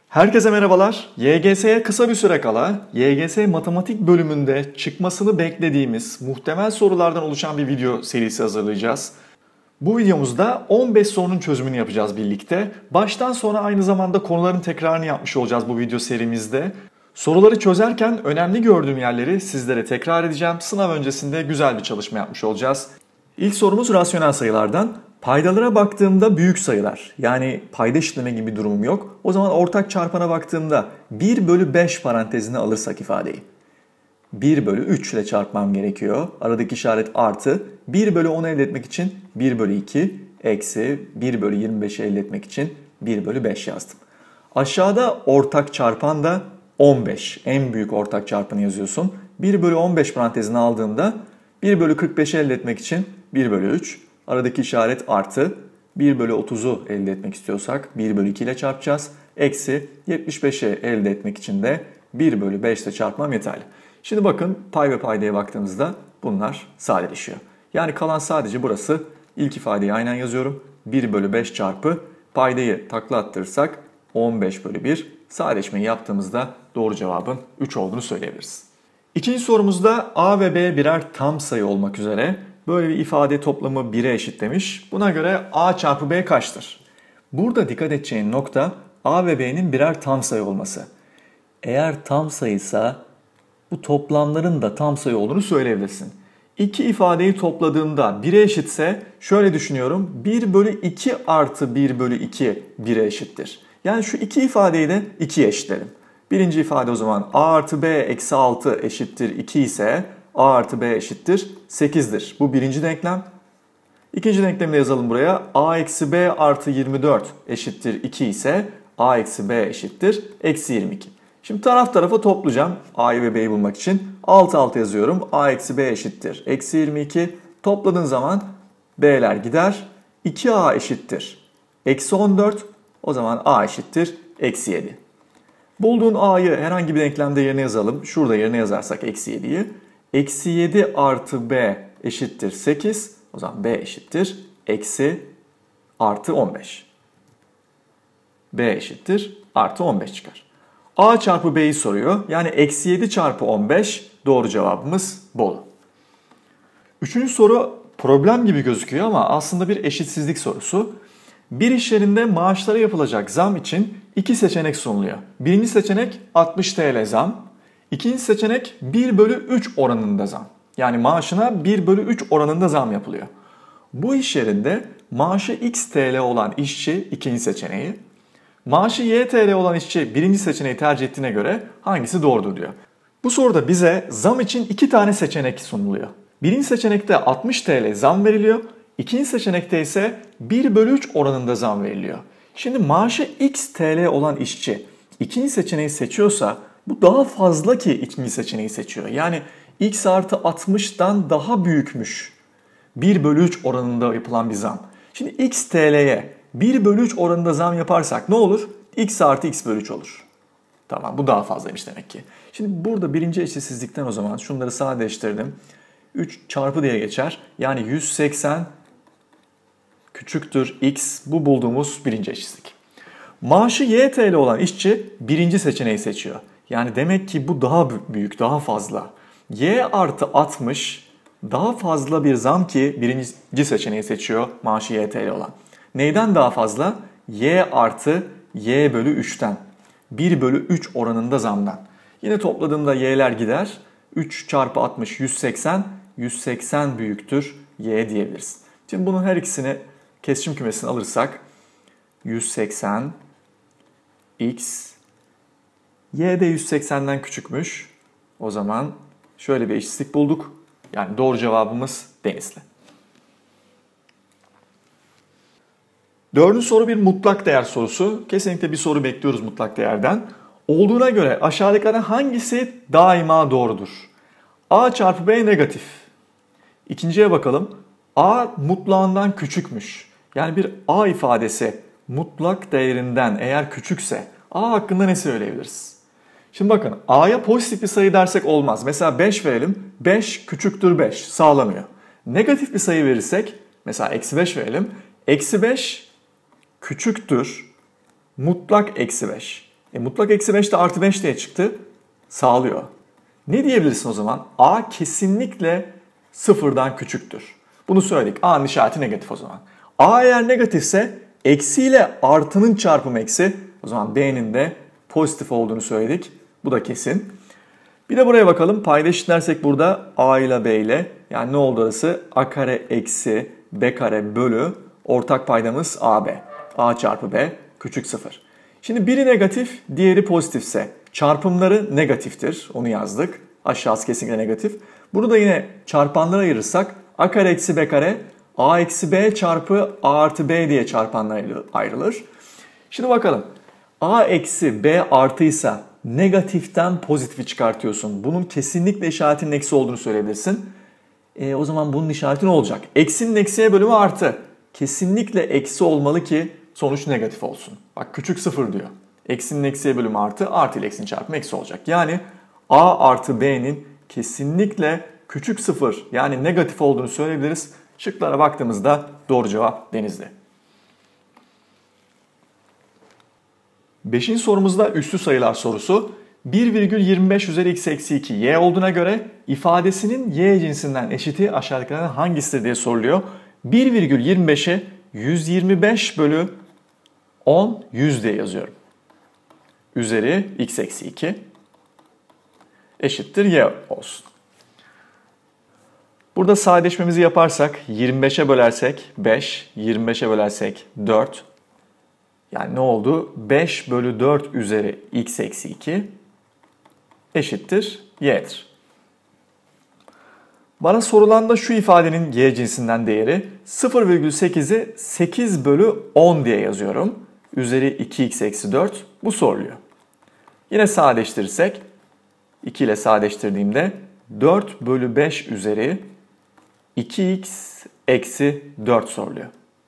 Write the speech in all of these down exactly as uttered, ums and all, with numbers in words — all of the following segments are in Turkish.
Herkese merhabalar. Y G S'ye kısa bir süre kala Y G S matematik bölümünde çıkmasını beklediğimiz muhtemel sorulardan oluşan bir video serisi hazırlayacağız. Bu videomuzda on beş sorunun çözümünü yapacağız birlikte. Baştan sona aynı zamanda konuların tekrarını yapmış olacağız bu video serimizde. Soruları çözerken önemli gördüğüm yerleri sizlere tekrar edeceğim. Sınav öncesinde güzel bir çalışma yapmış olacağız. İlk sorumuz rasyonel sayılardan. Paydalara baktığımda büyük sayılar, yani payda eşitleme gibi bir durumum yok. O zaman ortak çarpana baktığımda bir bölü beş parantezine alırsak ifadeyi. bir bölü üç ile çarpmam gerekiyor. Aradaki işaret artı. bir bölü onu elde etmek için bir bölü iki eksi bir bölü yirmi beşi elde etmek için bir bölü beş yazdım. Aşağıda ortak çarpan da on beş. En büyük ortak çarpanı yazıyorsun. bir bölü on beş parantezine aldığımda bir bölü kırk beşi elde etmek için bir bölü üç. Aradaki işaret artı. bir bölü otuzu elde etmek istiyorsak bir bölü iki ile çarpacağız. Eksi yetmiş beşi elde etmek için de bir bölü beş ile çarpmam yeterli. Şimdi bakın pay ve paydaya baktığımızda bunlar sadeleşiyor. Yani kalan sadece burası. İlk ifadeyi aynen yazıyorum. bir bölü beş çarpı paydayı takla attırırsak on beş bölü bir. Sadeleşmeyi yaptığımızda doğru cevabın üç olduğunu söyleyebiliriz. İkinci sorumuzda A ve B birer tam sayı olmak üzere böyle bir ifade toplamı bire eşitlemiş. Buna göre A çarpı B kaçtır? Burada dikkat edeceğin nokta A ve B'nin birer tam sayı olması. Eğer tam sayıysa bu toplamların da tam sayı olduğunu söyleyebilirsin. İki ifadeyi topladığımda bire eşitse şöyle düşünüyorum. bir bölü iki artı bir bölü iki bire eşittir. Yani şu iki ifadeyi de ikiye eşitledim. Birinci ifade o zaman A artı B eksi altı eşittir iki ise A artı B eşittir sekizdir. Bu birinci denklem. İkinci denklemi de yazalım buraya. A eksi B artı yirmi dört eşittir iki ise A eksi B eşittir eksi yirmi iki. Şimdi taraf tarafa toplayacağım A'yı ve B'yi bulmak için. Alt alta yazıyorum. A eksi B eşittir eksi yirmi iki. Topladığın zaman B'ler gider. iki A eşittir eksi on dört. O zaman A eşittir eksi yedi. Bulduğun A'yı herhangi bir denklemde yerine yazalım. Şurada yerine yazarsak eksi yediyi. Eksi yedi artı B eşittir sekiz. O zaman B eşittir eksi artı on beş. B eşittir artı on beş çıkar. A çarpı B'yi soruyor. Yani eksi yedi çarpı on beş doğru cevabımız Bolu. Üçüncü soru problem gibi gözüküyor ama aslında bir eşitsizlik sorusu. Bir iş yerinde maaşlara yapılacak zam için iki seçenek sunuluyor. Birinci seçenek altmış TL zam. İkinci seçenek bir bölü üç oranında zam. Yani maaşına bir bölü üç oranında zam yapılıyor. Bu iş yerinde maaşı X T L olan işçi ikinci seçeneği, maaşı Y T L olan işçi birinci seçeneği tercih ettiğine göre hangisi doğrudur diyor. Bu soruda bize zam için iki tane seçenek sunuluyor. Birinci seçenekte altmış TL zam veriliyor. İkinci seçenekte ise bir bölü üç oranında zam veriliyor. Şimdi maaşı X T L olan işçi ikinci seçeneği seçiyorsa bu daha fazla ki ikinci seçeneği seçiyor. Yani X artı altmıştan daha büyükmüş bir bölü üç oranında yapılan bir zam. Şimdi X T L'ye bir bölü üç oranında zam yaparsak ne olur? X artı X bölü üç olur. Tamam, bu daha fazlaymış demek ki. Şimdi burada birinci eşitsizlikten o zaman şunları sadeleştirdim. üç çarpı diye geçer. Yani yüz seksen küçüktür X. Bu bulduğumuz birinci eşitsizlik. Maaşı Y T L olan işçi birinci seçeneği seçiyor. Yani demek ki bu daha büyük, daha fazla. Y artı altmış daha fazla bir zam ki birinci seçeneği seçiyor maaşı Y T L olan. Neyden daha fazla? Y artı Y bölü üçten. bir bölü üç oranında zamdan. Yine topladığımda Y'ler gider. üç çarpı altmış yüz seksen. yüz seksen büyüktür Y diyebiliriz. Şimdi bunun her ikisini kesişim kümesine alırsak yüz seksen X Y de yüz seksenden küçükmüş. O zaman şöyle bir eşitlik bulduk. Yani doğru cevabımız Denizli. Dördüncü soru bir mutlak değer sorusu. Kesinlikle bir soru bekliyoruz mutlak değerden. Olduğuna göre aşağıdakilerden hangisi daima doğrudur? A çarpı B negatif. İkinciye bakalım. A mutlağından küçükmüş. Yani bir A ifadesi mutlak değerinden eğer küçükse A hakkında ne söyleyebiliriz? Şimdi bakın A'ya pozitif bir sayı dersek olmaz. Mesela beş verelim. beş küçüktür beş. Sağlamıyor. Negatif bir sayı verirsek mesela eksi beş verelim. Eksi beş küçüktür mutlak eksi beş. E, mutlak eksi beş de artı beş diye çıktı. Sağlıyor. Ne diyebilirsin o zaman? A kesinlikle sıfırdan küçüktür. Bunu söyledik. A'nın işareti negatif o zaman. A eğer negatifse eksi ile artının çarpımı eksi. O zaman B'nin de pozitif olduğunu söyledik. Bu da kesin. Bir de buraya bakalım. Payda eşitlersek burada A ile B ile, yani ne oldu orası? A kare eksi B kare bölü ortak paydamız A B. A çarpı B küçük sıfır. Şimdi biri negatif, diğeri pozitifse çarpımları negatiftir. Onu yazdık. Aşağısı kesinlikle negatif. Bunu da yine çarpanlara ayırırsak A kare eksi B kare A eksi B çarpı A artı B diye çarpanlara ayrılır. Şimdi bakalım. A eksi B artıysa negatiften pozitifi çıkartıyorsun. Bunun kesinlikle işaretinin eksi olduğunu söyleyebilirsin. E, o zaman bunun işareti ne olacak? Eksinin eksiye bölümü artı. Kesinlikle eksi olmalı ki sonuç negatif olsun. Bak küçük sıfır diyor. Eksinin eksiye bölümü artı, artı ile eksinin çarpımı eksi olacak. Yani A artı B'nin kesinlikle küçük sıfır, yani negatif olduğunu söyleyebiliriz. Şıklara baktığımızda doğru cevap Denizli. Beşinci sorumuzda üslü sayılar sorusu. bir virgül yirmi beş üzeri x eksi iki y olduğuna göre ifadesinin y cinsinden eşiti aşağıdakilerden hangisidir diye soruluyor. bir virgül yirmi beşe yüz yirmi beş bölü on yüz diye yazıyorum. Üzeri x eksi iki eşittir y olsun. Burada sadeleşmemizi yaparsak yirmi beşe bölersek beş, yirmi beşe bölersek dört. Yani ne oldu? beş bölü dört üzeri x eksi iki eşittir y'dir. Bana sorulan da şu ifadenin y cinsinden değeri sıfır virgül sekizi sekiz bölü on diye yazıyorum. Üzeri iki x eksi dört. Bu soruluyor. Yine sadeleştirirsek iki ile sadeleştirdiğimde dört bölü beş üzeri iki x eksi dört soruluyor.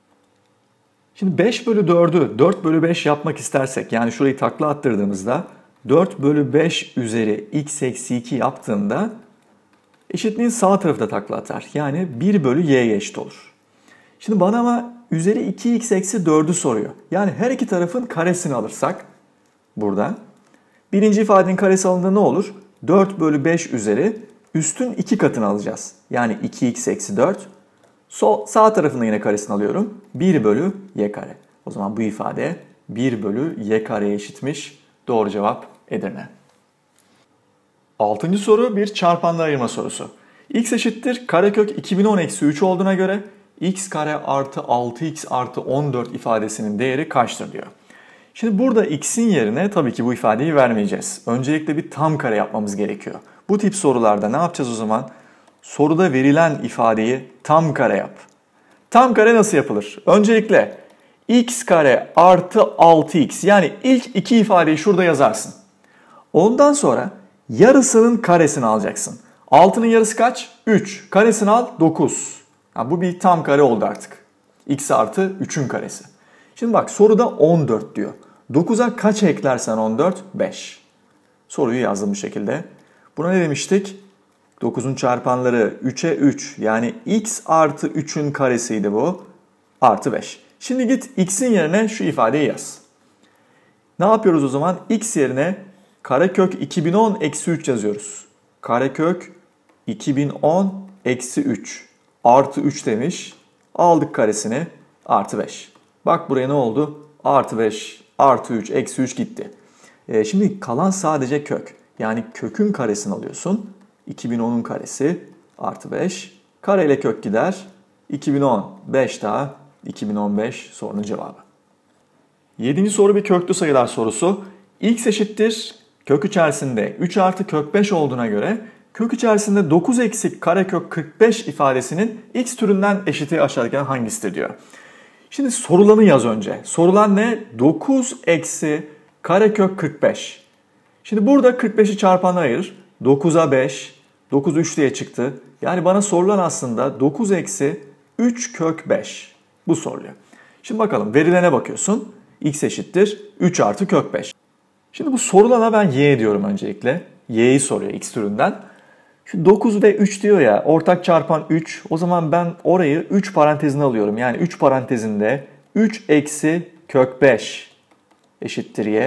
Şimdi beş bölü dördü dört bölü beş yapmak istersek, yani şurayı takla attırdığımızda dört bölü beş üzeri x eksi iki yaptığımda eşitliğin sağ tarafı da takla atar. Yani bir bölü y'ye eşit olur. Şimdi bana ama üzeri iki x eksi dördü soruyor. Yani her iki tarafın karesini alırsak burada birinci ifadenin karesi alındığında ne olur? dört bölü beş üzeri üstün iki katını alacağız. Yani iki x eksi dört. Sol, sağ tarafında yine karesini alıyorum. bir bölü y kare. O zaman bu ifade bir bölü y kareye eşitmiş. Doğru cevap Edirne. Altıncı soru bir çarpanla ayırma sorusu. X eşittir karekök iki bin on eksi üç olduğuna göre x kare artı altı x artı on dört ifadesinin değeri kaçtır diyor. Şimdi burada x'in yerine tabii ki bu ifadeyi vermeyeceğiz. Öncelikle bir tam kare yapmamız gerekiyor. Bu tip sorularda ne yapacağız o zaman? Soruda verilen ifadeyi tam kare yap. Tam kare nasıl yapılır? Öncelikle x kare artı altı x, yani ilk iki ifadeyi şurada yazarsın. Ondan sonra yarısının karesini alacaksın. altının yarısı kaç? üç. Karesini al dokuz. Yani bu bir tam kare oldu artık. X artı üçün karesi. Şimdi bak soruda on dört diyor. dokuza kaç eklersen on dört? beş. Soruyu yazdım bu şekilde. Buna ne demiştik? dokuzun çarpanları üçe üç, yani x artı üçün karesiydi bu. Artı beş. Şimdi git x'in yerine şu ifadeyi yaz. Ne yapıyoruz o zaman? X yerine karekök iki bin on eksi üç yazıyoruz. Karekök iki bin on eksi üç artı üç demiş. Aldık karesini, artı beş. Bak buraya ne oldu? Artı beş artı üç eksi üç gitti. E şimdi kalan sadece kök. Yani kökün karesini alıyorsun. iki bin onun karesi artı beş. Kare ile kök gider. iki bin on, beş daha iki bin on beş sorunun cevabı. Yedinci soru bir köklü sayılar sorusu. X eşittir kök içerisinde üç artı kök beş olduğuna göre kök içerisinde dokuz eksik karekök kırk beş ifadesinin x türünden eşiti aşağıdaki hangisidir diyor. Şimdi sorulanı yaz önce. Sorulan ne? dokuz eksi karekök kırk beş. Şimdi burada kırk beşi çarpanına ayır. dokuza beş, dokuz üç diye çıktı. Yani bana sorulan aslında dokuz eksi üç kök beş. Bu soruluyor. Şimdi bakalım verilene bakıyorsun. X eşittir üç artı kök beş. Şimdi bu sorulana ben y diyorum öncelikle. Y'yi soruyor x türünden. Şu dokuz ve üç diyor ya, ortak çarpan üç. O zaman ben orayı üç parantezine alıyorum. Yani üç parantezinde üç eksi kök beş eşittir y.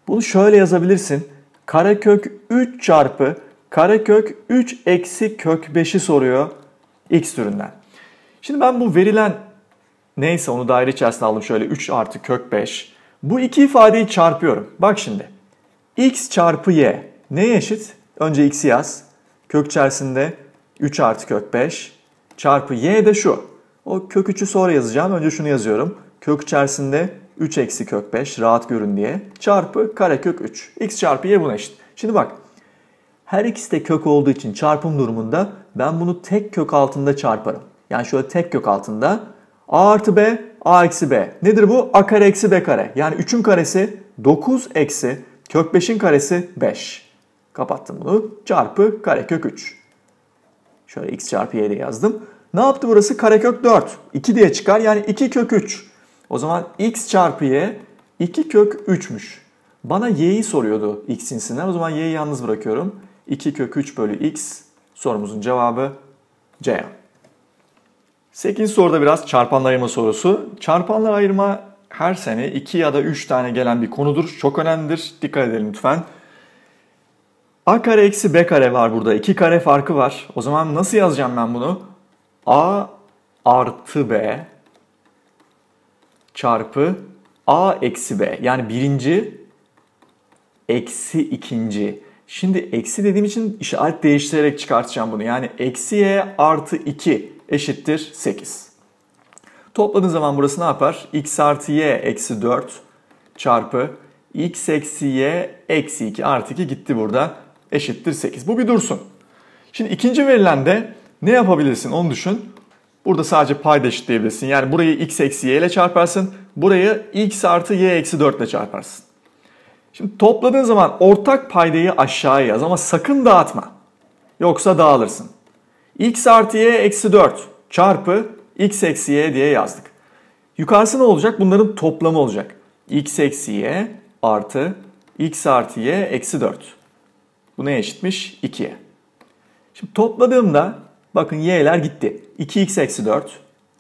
Bunu şöyle yazabilirsin. Karekök üç çarpı karekök üç eksi kök beşi soruyor x türünden. Şimdi ben bu verilen neyse onu daire içerisine aldım şöyle üç artı kök beş. Bu iki ifadeyi çarpıyorum. Bak şimdi. X çarpı y neye eşit? Önce x'i yaz. Kök içerisinde üç artı kök beş çarpı y de şu. O kök üçü sonra yazacağım. Önce şunu yazıyorum. Kök içerisinde üç eksi kök beş rahat görün diye. Çarpı karekök üç. X çarpı y buna eşit. Şimdi bak. Her ikisi de kök olduğu için çarpım durumunda ben bunu tek kök altında çarparım. Yani şöyle tek kök altında a artı b, a eksi b. Nedir bu? A kare eksi b kare. Yani üçün karesi dokuz eksi kök beşin karesi beş. Kapattım bunu. Çarpı karekök üç. Şöyle x çarpı y de yazdım. Ne yaptı burası? Karekök dört. iki diye çıkar. Yani iki kök üç. O zaman x çarpı y iki kök üçmüş. Bana y'yi soruyordu x cinsinden. O zaman y'yi yalnız bırakıyorum. iki kök üç bölü x. Sorumuzun cevabı C. sekizinci soruda biraz çarpanlar ayırma sorusu. Çarpanlar ayırma her sene iki ya da üç tane gelen bir konudur. Çok önemlidir. Dikkat edelim lütfen. A kare eksi b kare var burada. iki kare farkı var. O zaman nasıl yazacağım ben bunu? A artı b çarpı a eksi b. Yani birinci eksi ikinci. Şimdi eksi dediğim için işaret değiştirerek çıkartacağım bunu. Yani eksi y artı iki eşittir sekiz. Topladığın zaman burası ne yapar? X artı y eksi dört çarpı x eksi y eksi iki artı iki gitti burada. Eşittir sekiz. Bu bir dursun. Şimdi ikinci verilen de ne yapabilirsin onu düşün. Burada sadece payda eşitleyebilirsin. Yani burayı x eksi y ile çarparsın. Burayı x artı y eksi dört ile çarparsın. Şimdi topladığın zaman ortak paydayı aşağıya yaz ama sakın dağıtma. Yoksa dağılırsın. X artı y eksi dört çarpı x eksi y diye yazdık. Yukarısı ne olacak? Bunların toplamı olacak. X eksi y artı x artı y eksi dört. Bu neye eşitmiş? ikiye. Şimdi topladığımda bakın y'ler gitti. iki x eksi dört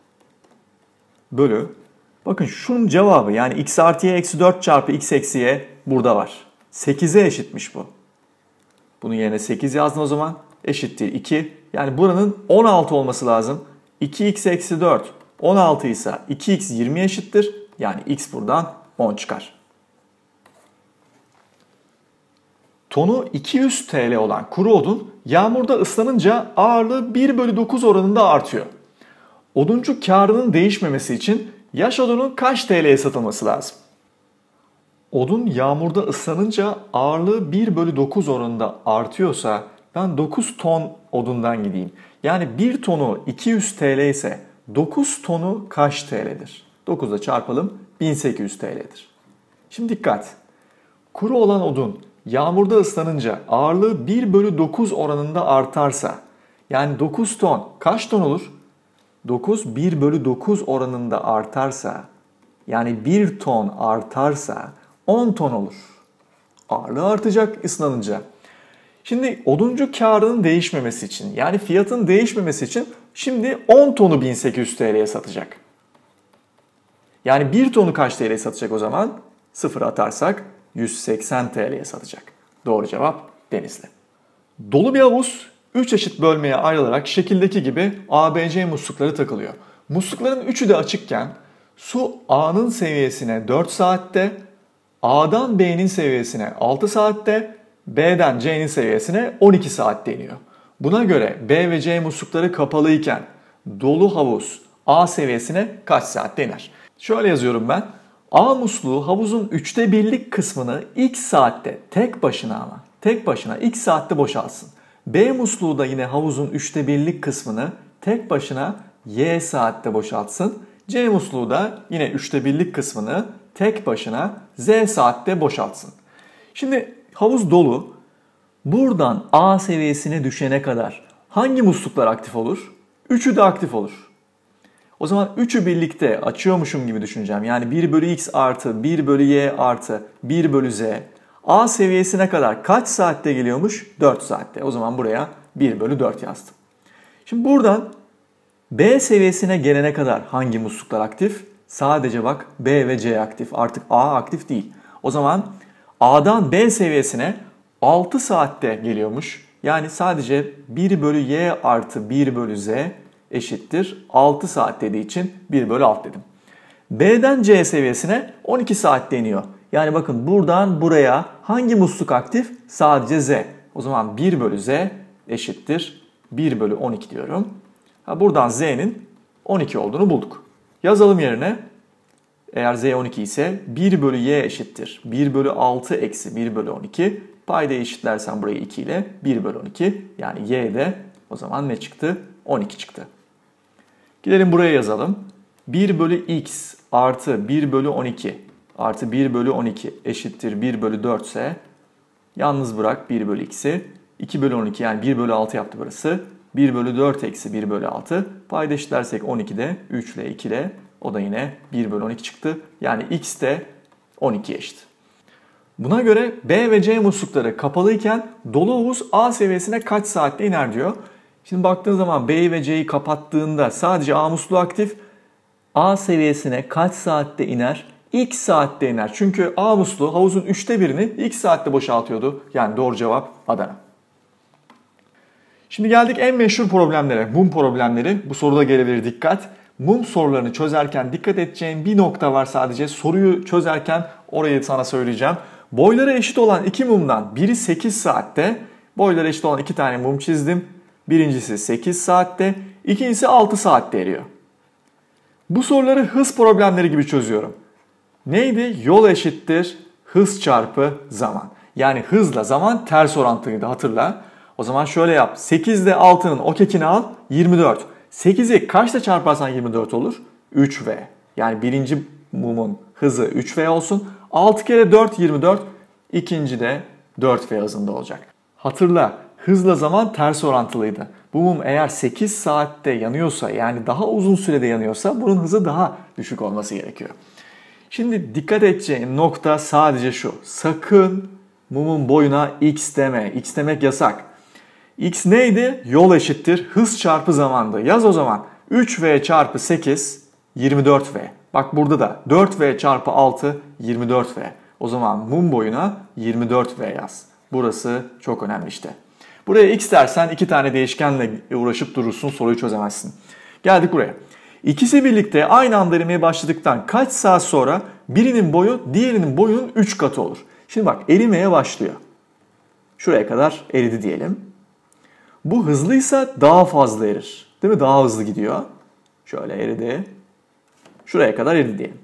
bölü. Bakın şunun cevabı yani x artı y eksi dört çarpı x eksi y burada var. sekize eşitmiş bu. Bunun yerine sekiz yazdım o zaman. Eşittir iki. Yani buranın on altı olması lazım. iki x eksi dört on altı ise iki x yirmiye eşittir. Yani x buradan on çıkar. Tonu iki yüz TL olan kuru odun yağmurda ıslanınca ağırlığı bir bölü dokuz oranında artıyor. Oduncu karının değişmemesi için yaş odunun kaç T L'ye satılması lazım? Odun yağmurda ıslanınca ağırlığı bir bölü dokuz oranında artıyorsa ben dokuz ton odundan gideyim. Yani bir tonu iki yüz T L ise dokuz tonu kaç T L'dir? dokuzla çarpalım bin sekiz yüz T L'dir. Şimdi dikkat. Kuru olan odun yağmurda ıslanınca ağırlığı bir bölü dokuz oranında artarsa yani dokuz ton kaç ton olur? dokuz bir bölü dokuz oranında artarsa yani bir ton artarsa on ton olur. Ağırlığı artacak ıslanınca. Şimdi oduncu karının değişmemesi için yani fiyatın değişmemesi için şimdi on tonu bin sekiz yüz T L'ye satacak. Yani bir tonu kaç T L'ye satacak o zaman? Sıfır atarsak yüz seksen T L'ye satacak. Doğru cevap Denizli. Dolu bir havuz üç eşit bölmeye ayrılarak şekildeki gibi A B C muslukları takılıyor. Muslukların üçü de açıkken su A'nın seviyesine dört saatte, A'dan B'nin seviyesine altı saatte, B'den C'nin seviyesine on iki saatte iniyor. Buna göre B ve C muslukları kapalıyken dolu havuz A seviyesine kaç saatte iner? Şöyle yazıyorum ben. A musluğu havuzun üçte birlik kısmını X saatte tek başına ama tek başına X saatte boşaltsın. B musluğu da yine havuzun üçte birlik kısmını tek başına Y saatte boşaltsın. C musluğu da yine üçte birlik kısmını tek başına Z saatte boşaltsın. Şimdi havuz dolu. Buradan A seviyesine düşene kadar hangi musluklar aktif olur? Üçü de aktif olur. O zaman üçü birlikte açıyormuşum gibi düşüneceğim. Yani bir bölü x artı bir bölü y artı bir bölü z. A seviyesine kadar kaç saatte geliyormuş? dört saatte. O zaman buraya bir bölü dört yazdım. Şimdi buradan B seviyesine gelene kadar hangi musluklar aktif? Sadece bak B ve C aktif. Artık A aktif değil. O zaman A'dan B seviyesine altı saatte geliyormuş. Yani sadece bir bölü y artı bir bölü z eşittir altı saat dediği için bir bölü altı dedim. B'den C seviyesine on iki saatte iniyor. Yani bakın buradan buraya hangi musluk aktif? Sadece Z. O zaman bir bölü Z eşittir bir bölü on iki diyorum. Ha, buradan Z'nin on iki olduğunu bulduk. Yazalım yerine. Eğer Z on iki ise bir bölü Y eşittir bir bölü altı eksi bir bölü on iki. Paydayı eşitlersen burayı iki ile bir bölü on iki. Yani Y de o zaman ne çıktı? on iki çıktı. Gidelim buraya yazalım. bir bölü X artı bir bölü on iki artı bir bölü on iki eşittir bir bölü dört ise yalnız bırak bir bölü X'i. iki bölü on iki yani bir bölü altı yaptı burası. bir bölü dört eksi bir bölü altı. Payda eşitlersek on ikide üç ile iki ile o da yine bir bölü on iki çıktı. Yani X de on ikiye eşit. Buna göre B ve C muslukları kapalıyken dolu havuz A seviyesine kaç saatte iner diyor. Şimdi baktığın zaman B'yi ve C'yi kapattığında sadece A musluğu aktif. A seviyesine kaç saatte iner? X saatte iner. Çünkü A musluğu havuzun üçte birini X saatte boşaltıyordu. Yani doğru cevap Adana. Şimdi geldik en meşhur problemlere. Mum problemleri. Bu soruda gelebilir, dikkat. Mum sorularını çözerken dikkat edeceğin bir nokta var sadece. Soruyu çözerken orayı sana söyleyeceğim. Boyları eşit olan iki mumdan biri sekiz saatte. Boyları eşit olan iki tane mum çizdim. Birincisi sekiz saatte. İkincisi altı saatte eriyor. Bu soruları hız problemleri gibi çözüyorum. Neydi? Yol eşittir hız çarpı zaman. Yani hızla zaman ters orantılıydı, hatırla. O zaman şöyle yap. sekiz ile altının o kekini al, yirmi dört. sekizi kaçla çarparsan yirmi dört olur? üç V. Yani birinci mumun hızı üç V olsun. altı kere dört yirmi dört. İkinci de dört V hızında olacak. Hatırla, hızla zaman ters orantılıydı. Bu mum eğer sekiz saatte yanıyorsa, yani daha uzun sürede yanıyorsa bunun hızı daha düşük olması gerekiyor. Şimdi dikkat edeceğin nokta sadece şu. Sakın mumun boyuna X deme. X demek yasak. X neydi? Yol eşittir hız çarpı zamandı. Yaz o zaman. üç V çarpı sekiz yirmi dört V. Bak burada da dört V çarpı altı yirmi dört V. O zaman mum boyuna yirmi dört V yaz. Burası çok önemli işte. Buraya X dersen iki tane değişkenle uğraşıp durursun, soruyu çözemezsin. Geldik buraya. İkisi birlikte aynı anda erimeye başladıktan kaç saat sonra birinin boyu diğerinin boyunun üç katı olur. Şimdi bak, erimeye başlıyor. Şuraya kadar eridi diyelim. Bu hızlıysa daha fazla erir. Değil mi? Daha hızlı gidiyor. Şöyle eridi. Şuraya kadar eridi diyelim.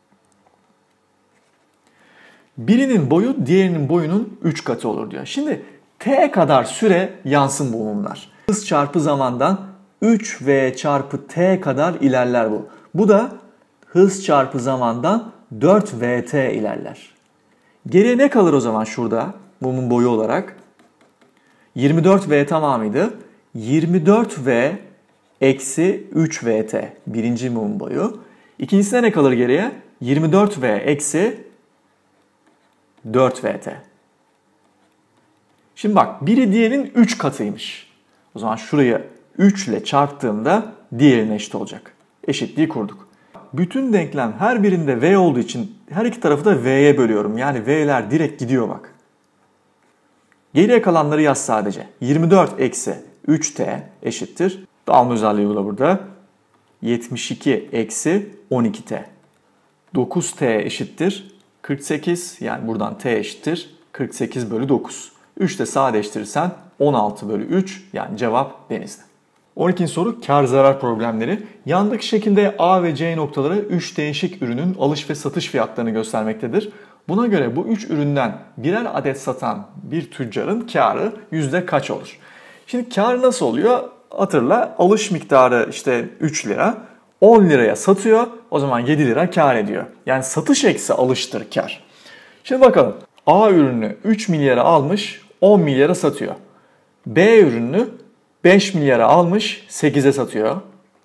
Birinin boyu diğerinin boyunun üç katı olur diyor. Şimdi T kadar süre yansın bu mumlar. Hız çarpı zamandan üç V çarpı T kadar ilerler bu. Bu da hız çarpı zamandan dört V T ilerler. Geriye ne kalır o zaman şurada mumun boyu olarak? yirmi dört V tamamıydı. yirmi dört V eksi üç V T birinci mumun boyu. İkincisine ne kalır geriye? yirmi dört V eksi dört V T. Şimdi bak, biri diğerinin üç katıymış. O zaman şurayı üç ile çarptığımda diğerine eşit olacak. Eşitliği kurduk. Bütün denklem her birinde V olduğu için her iki tarafı da V'ye bölüyorum. Yani V'ler direkt gidiyor bak. Geriye kalanları yaz sadece. yirmi dört eksi üç T eşittir. Dağılma özelliği bu da burada. yetmiş iki eksi on iki T. dokuz T eşittir kırk sekiz. Yani buradan T eşittir kırk sekiz bölü dokuz. üç de sadeleştirirsen on altı bölü üç, yani cevap denizli. on ikinci soru kar zarar problemleri. Yandaki şekilde A ve C noktaları üç değişik ürünün alış ve satış fiyatlarını göstermektedir. Buna göre bu üç üründen birer adet satan bir tüccarın karı yüzde kaç olur? Şimdi kar nasıl oluyor? Hatırla, alış miktarı işte üç lira, on liraya satıyor, o zaman yedi lira kar ediyor. Yani satış eksi alıştır kar. Şimdi bakalım, A ürünü üç milyara almış, on milyara satıyor. B ürünü beş milyara almış, sekize satıyor.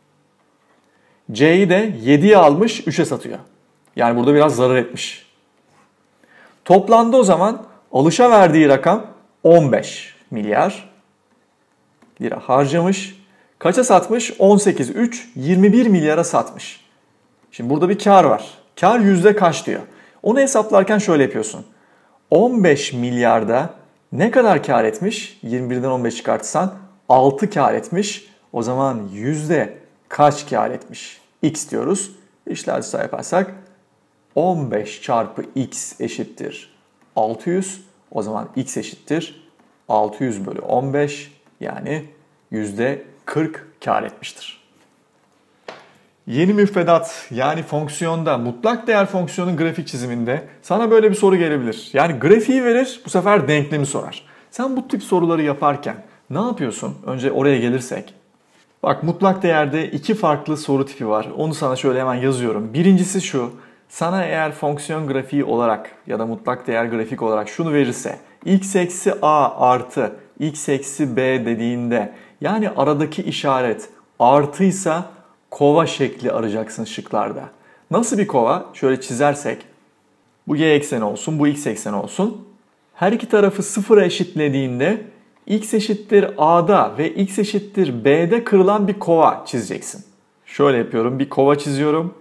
C'yi de yediye almış, üçe satıyor. Yani burada biraz zarar etmiş. Toplamda o zaman alışa verdiği rakam on beş milyar lira harcamış. Kaça satmış? on sekiz, üç, yirmi bir milyara satmış. Şimdi burada bir kar var. Kar yüzde kaç diyor. Onu hesaplarken şöyle yapıyorsun. on beş milyarda ne kadar kar etmiş? yirmi birden on beş çıkartırsan altı kar etmiş. O zaman yüzde kaç kar etmiş? X diyoruz. İşler dışarı yaparsak on beş çarpı x eşittir altı yüz. O zaman x eşittir altı yüz bölü on beş, yani yüzde kırk kar etmiştir. Yeni müfredat yani fonksiyonda, mutlak değer fonksiyonun grafik çiziminde sana böyle bir soru gelebilir. Yani grafiği verir, bu sefer denklemi sorar. Sen bu tip soruları yaparken ne yapıyorsun? Önce oraya gelirsek. Bak, mutlak değerde iki farklı soru tipi var. Onu sana şöyle hemen yazıyorum. Birincisi şu. Sana eğer fonksiyon grafiği olarak ya da mutlak değer grafik olarak şunu verirse, x eksi a artı x eksi b dediğinde, yani aradaki işaret artıysa kova şekli arayacaksın şıklarda. Nasıl bir kova? Şöyle çizersek, bu y ekseni olsun, bu x ekseni olsun. Her iki tarafı sıfıra eşitlediğinde x eşittir a'da ve x eşittir b'de kırılan bir kova çizeceksin. Şöyle yapıyorum, bir kova çiziyorum.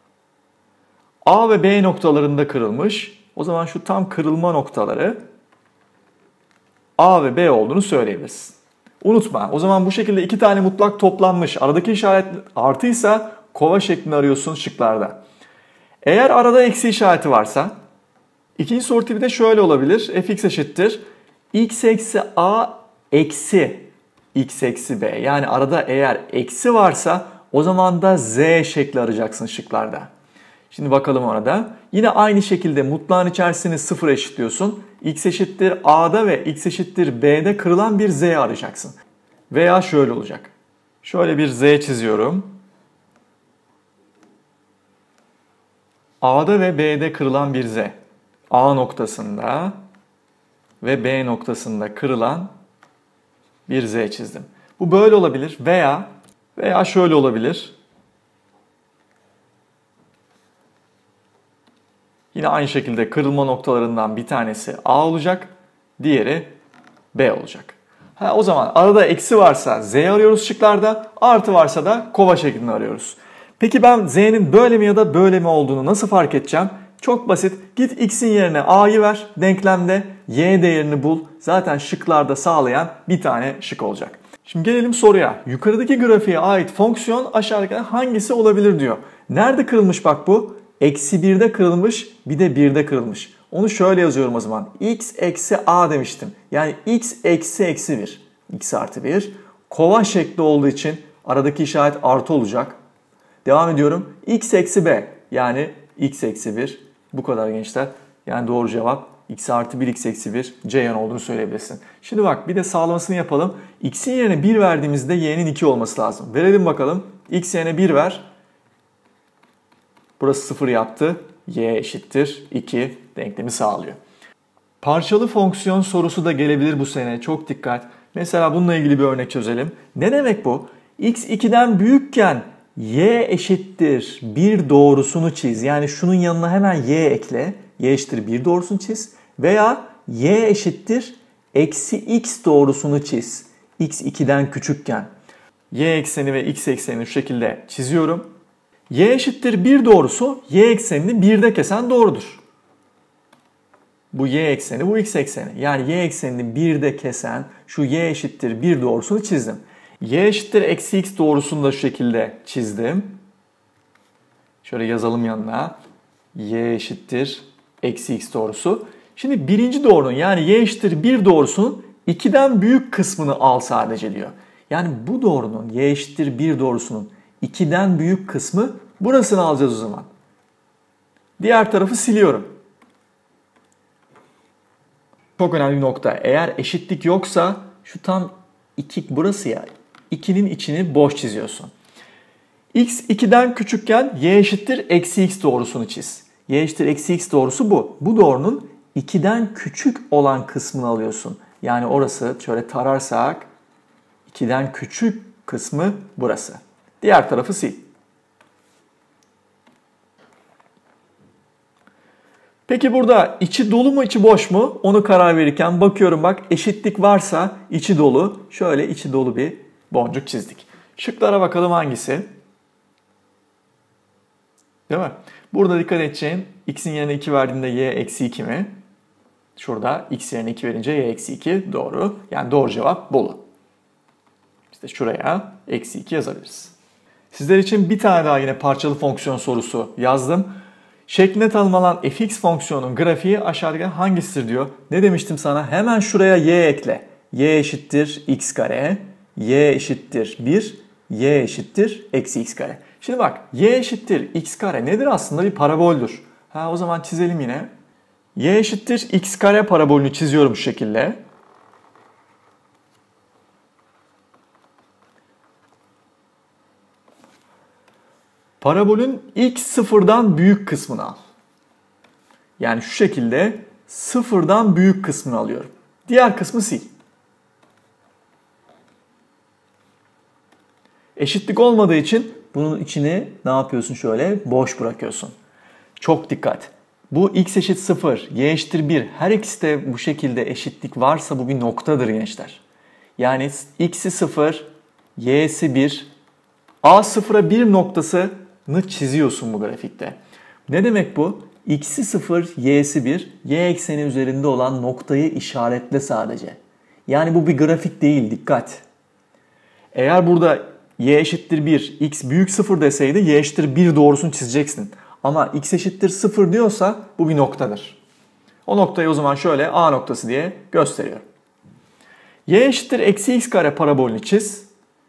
A ve B noktalarında kırılmış. O zaman şu tam kırılma noktaları A ve B olduğunu söyleyebilirsin. Unutma, o zaman bu şekilde iki tane mutlak toplanmış. Aradaki işaret artıysa kova şeklini arıyorsun şıklarda. Eğer arada eksi işareti varsa, ikinci soru tipi de şöyle olabilir. Fx eşittir x eksi a eksi x eksi b. Yani arada eğer eksi varsa o zaman da z şekli arayacaksın şıklarda. Şimdi bakalım orada. Yine aynı şekilde mutlağın içerisini sıfır eşitliyorsun. X eşittir a'da ve x eşittir b'de kırılan bir z arayacaksın. Veya şöyle olacak. Şöyle bir z çiziyorum. A'da ve b'de kırılan bir z. A noktasında ve B noktasında kırılan bir z çizdim. Bu böyle olabilir veya veya şöyle olabilir. Yine aynı şekilde kırılma noktalarından bir tanesi A olacak, diğeri B olacak. Ha, o zaman arada eksi varsa Z arıyoruz şıklarda, artı varsa da kova şeklinde arıyoruz. Peki ben Z'nin böyle mi ya da böyle mi olduğunu nasıl fark edeceğim? Çok basit. Git X'in yerine A'yı ver denklemde, Y değerini bul. Zaten şıklarda sağlayan bir tane şık olacak. Şimdi gelelim soruya. Yukarıdaki grafiğe ait fonksiyon aşağıdaki hangisi olabilir diyor. Nerede kırılmış bak bu? Eksi birde kırılmış, bir de birde kırılmış. Onu şöyle yazıyorum o zaman. X eksi a demiştim. Yani x eksi eksi bir. X artı bir. Kova şekli olduğu için aradaki işaret artı olacak. Devam ediyorum. X eksi b. Yani x eksi bir. Bu kadar gençler. Yani doğru cevap x artı bir, x eksi bir. Ceyhan olduğunu söyleyebilirsin. Şimdi bak bir de sağlamasını yapalım. X'in yerine bir verdiğimizde y'nin iki olması lazım. Verelim bakalım. X yerine bir ver. Burası sıfır yaptı. Y eşittir iki denklemi sağlıyor. Parçalı fonksiyon sorusu da gelebilir bu sene. Çok dikkat. Mesela bununla ilgili bir örnek çözelim. Ne demek bu? X iki'den büyükken y eşittir bir doğrusunu çiz. Yani şunun yanına hemen y ekle. Y eşittir bir doğrusunu çiz. Veya y eşittir eksi x doğrusunu çiz. X iki'den küçükken. Y ekseni ve x eksenini şu şekilde çiziyorum. Y eşittir bir doğrusu y eksenini birde kesen doğrudur. Bu y ekseni, bu x ekseni. Yani y eksenini birde kesen şu y eşittir bir doğrusunu çizdim. Y eşittir eksi x doğrusunu da şu şekilde çizdim. Şöyle yazalım yanına. Y eşittir eksi x doğrusu. Şimdi birinci doğrunun yani y eşittir bir doğrusunun iki'den büyük kısmını al sadece diyor. Yani bu doğrunun y eşittir bir doğrusunun iki'den büyük kısmı burasını alacağız o zaman. Diğer tarafı siliyorum. Çok önemli bir nokta. Eğer eşitlik yoksa şu tam iki burası ya. iki'nin içini boş çiziyorsun. X iki'den küçükken y eşittir eksi x doğrusunu çiz. Y eşittir eksi x doğrusu bu. Bu doğrunun iki'den küçük olan kısmını alıyorsun. Yani orası şöyle tararsak iki'den küçük kısmı burası. Diğer tarafı sil. Peki burada içi dolu mu içi boş mu? Onu karar verirken bakıyorum bak eşitlik varsa içi dolu. Şöyle içi dolu bir boncuk çizdik. Şıklara bakalım hangisi? Değil mi? Burada dikkat edeceğin x'in yerine iki verdiğinde y eksi iki mi? Şurada x yerine iki verince y eksi iki doğru. Yani doğru cevap Bolu. İşte şuraya eksi iki yazabiliriz. Sizler için bir tane daha yine parçalı fonksiyon sorusu yazdım. Şekline tanımlanan fx fonksiyonun grafiği aşağıda hangisidir diyor. Ne demiştim sana? Hemen şuraya y ekle. Y eşittir x kare, y eşittir bir, y eşittir eksi x kare. Şimdi bak, y eşittir x kare nedir? Aslında bir paraboldür. Ha, o zaman çizelim yine. Y eşittir x kare parabolünü çiziyorum şu şekilde. Parabolün x sıfırdan büyük kısmını al. Yani şu şekilde sıfırdan büyük kısmını alıyorum. Diğer kısmı sil. Eşitlik olmadığı için bunun içini ne yapıyorsun şöyle? Boş bırakıyorsun. Çok dikkat. Bu x eşit sıfır, y eşittir bir. Her ikisi de bu şekilde eşitlik varsa bu bir noktadır gençler. Yani x'i sıfır, y'si bir, a sıfıra bir noktasını çiziyorsun bu grafikte. Ne demek bu? X'i sıfır, y'si bir, y ekseni üzerinde olan noktayı işaretle sadece. Yani bu bir grafik değil, dikkat. Eğer burada y eşittir bir, x büyük sıfır deseydi y eşittir bir doğrusunu çizeceksin. Ama x eşittir sıfır diyorsa bu bir noktadır. O noktayı o zaman şöyle a noktası diye gösteriyorum. Y eşittir eksi x kare parabolünü çiz.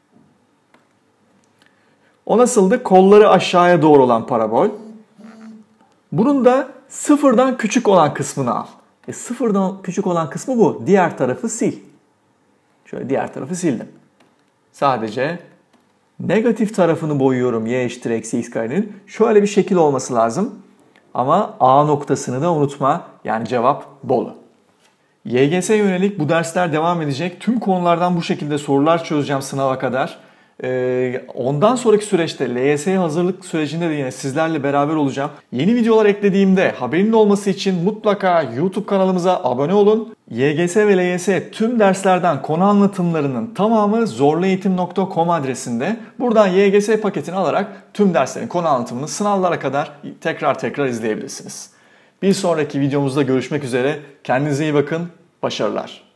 O nasıldı? Kolları aşağıya doğru olan parabol. Bunun da sıfırdan küçük olan kısmını al. E sıfırdan küçük olan kısmı bu. Diğer tarafı sil. Şöyle diğer tarafı sildim. Sadece negatif tarafını boyuyorum y eşittir eksi x karenin. Şöyle bir şekil olması lazım. Ama a noktasını da unutma. Yani cevap Bolu. Y G S'ye yönelik bu dersler devam edecek. Tüm konulardan bu şekilde sorular çözeceğim sınava kadar. Ondan sonraki süreçte L Y S'ye hazırlık sürecinde de yine sizlerle beraber olacağım. Yeni videolar eklediğimde haberinin olması için mutlaka YouTube kanalımıza abone olun. Y G S ve L Y S tüm derslerden konu anlatımlarının tamamı zorlueğitim nokta com adresinde. Buradan Y G S paketini alarak tüm derslerin konu anlatımını sınavlara kadar tekrar tekrar izleyebilirsiniz. Bir sonraki videomuzda görüşmek üzere. Kendinize iyi bakın. Başarılar.